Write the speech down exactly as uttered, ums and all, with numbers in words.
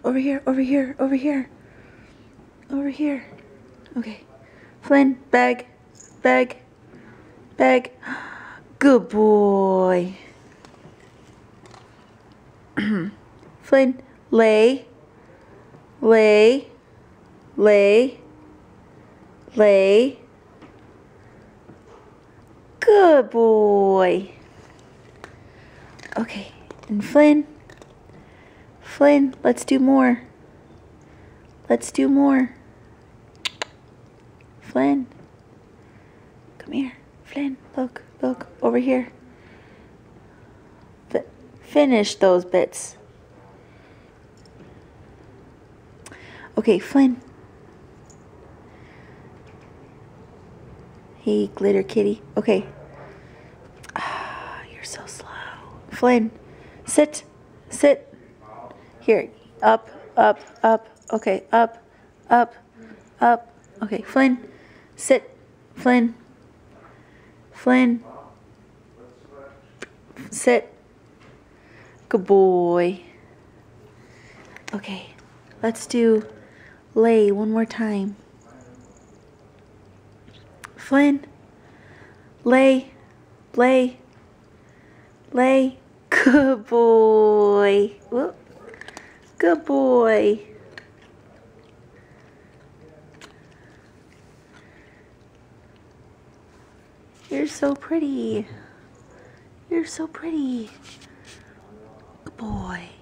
over here, over here, over here. Over here. Okay. Flynn, bag, bag, bag. Good boy. Flynn, lay, lay, lay, lay. Good boy. Okay, and Flynn, Flynn, let's do more. Let's do more. Flynn, come here. Flynn, look, look, over here. F finish those bits. Okay, Flynn. Hey, glitter kitty. Okay. Ah, you're so slow. Flynn, sit, sit. Here, up, up, up. Okay, up, up, up. Okay, Flynn, sit. Flynn, Flynn, sit. Good boy. Okay, let's do lay one more time. Flynn, lay, lay, lay. Good boy. Whoop. Good boy. You're so pretty. You're so pretty. Good boy.